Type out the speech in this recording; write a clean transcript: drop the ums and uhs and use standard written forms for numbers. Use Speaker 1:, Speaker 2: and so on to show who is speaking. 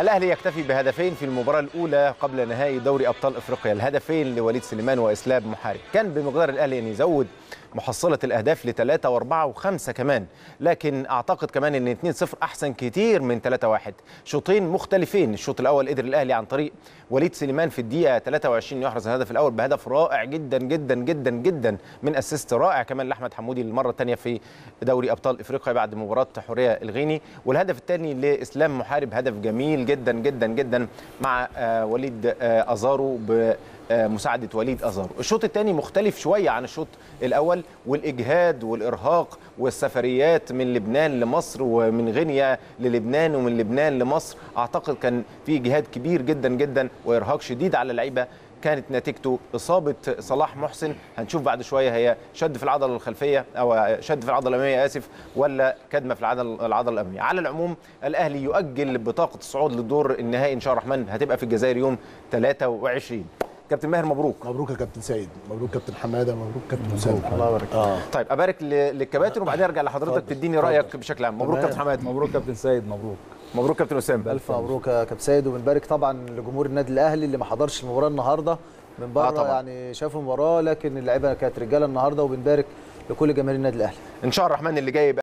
Speaker 1: الأهلي يكتفي بهدفين في المباراة الأولى قبل نهائي دوري أبطال إفريقيا، الهدفين لوليد سليمان وإسلام محارب. كان بمقدار الأهلي أن يزود محصلة الأهداف ل3 و4 و5 كمان، لكن أعتقد كمان أن 2-0 أحسن كتير من 3-1. شوطين مختلفين. الشوط الأول قدر الأهلي عن طريق وليد سليمان في الدقيقة 23 يحرز الهدف الأول بهدف رائع جدا جدا جدا جدا من أسيست رائع كمان لأحمد حمودي للمرة الثانية في دوري أبطال إفريقيا بعد مباراة حورية الغيني. والهدف الثاني لإسلام محارب هدف جميل جدا جدا جدا مع وليد أزارو بمساعدة وليد أزارو. الشوط الثاني مختلف شوية عن الشوط الأول، والإجهاد والإرهاق والسفريات من لبنان لمصر ومن غينيا للبنان ومن لبنان لمصر، أعتقد كان في إجهاد كبير جدا جدا وإرهاق شديد على اللعيبة. كانت نتيجته إصابة صلاح محسن، هنشوف بعد شوية هي شد في العضلة الخلفية أو شد في العضلة الأمامية آسف، ولا كدمة في العضلة الأمامية. على العموم الأهلي يؤجل بطاقة الصعود للدور النهائي إن شاء الله الرحمن، هتبقى في الجزائر يوم 23. كابتن ماهر مبروك.
Speaker 2: مبروك يا كابتن سيد، مبروك كابتن حماده، مبروك كابتن اسامه.
Speaker 1: الله يبارك. طيب ابارك للكباتن وبعدين ارجع لحضرتك تديني رايك بشكل عام. مبروك كابتن حماده.
Speaker 3: مبروك كابتن سيد.
Speaker 1: مبروك كابتن اسامه.
Speaker 4: الف مبروك يا كابتن سيد، وبنبارك طبعا لجمهور النادي الاهلي اللي ما حضرش المباراه النهارده من بره. يعني شافوا المباراه لكن اللعيبه كانت رجاله النهارده، وبنبارك لكل جماهير النادي الاهلي.
Speaker 1: ان شاء الله الرحمن اللي جاي